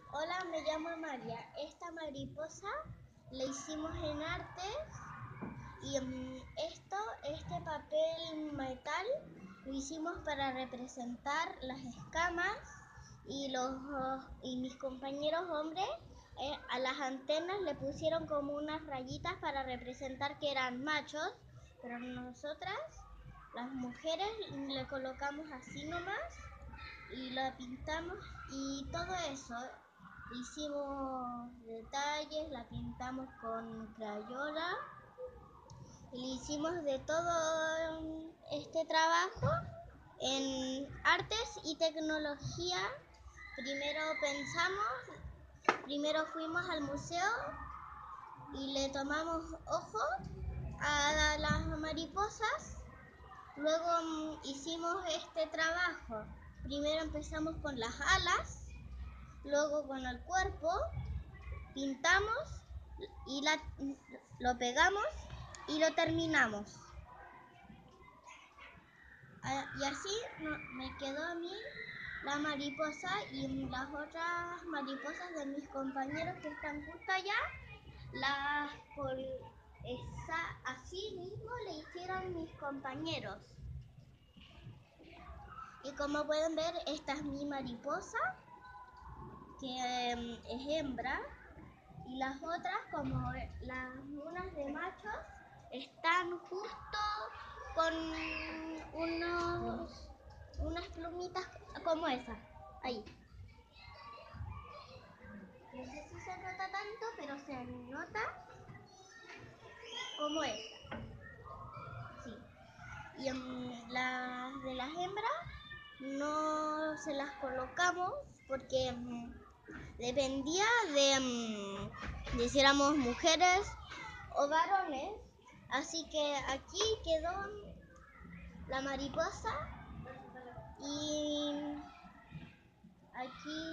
Hola, me llamo Amalia. Esta mariposa la hicimos en artes y este papel metal lo hicimos para representar las escamas y mis compañeros hombres a las antenas le pusieron como unas rayitas para representar que eran machos, pero nosotras, las mujeres, le colocamos así nomás y la pintamos y todo eso. Hicimos detalles, la pintamos con crayola y le hicimos de todo este trabajo en artes y tecnología. Primero fuimos al museo y le tomamos ojo a las mariposas. Luego hicimos este trabajo. Primero empezamos con las alas, luego con el cuerpo, pintamos y lo pegamos y lo terminamos. Y así me quedó a mí la mariposa y las otras mariposas de mis compañeros que están justo allá, así mismo le hicieron mis compañeros. Y como pueden ver, esta es mi mariposa, que es hembra, y las otras, como las lunas de machos, están justo con unas plumitas como esa, ahí. No sé si se nota tanto, pero se nota como esta. Sí. Y las de las hembras no se las colocamos porque dependía de si éramos mujeres o varones. Así que aquí quedó la mariposa y aquí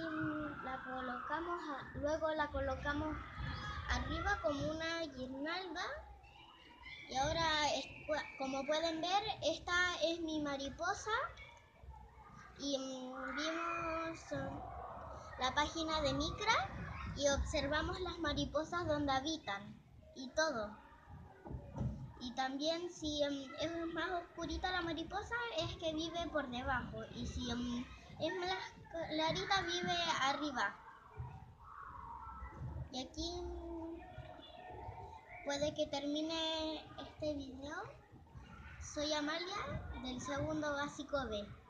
luego la colocamos arriba como una guirnalda. Y ahora, como pueden ver, esta es mi mariposa y vimos la página de Micra y observamos las mariposas donde habitan y todo. Y también si es más oscurita la mariposa es que vive por debajo y si es más clarita vive arriba. Y aquí puede que termine este video. Soy Amalia del segundo básico B.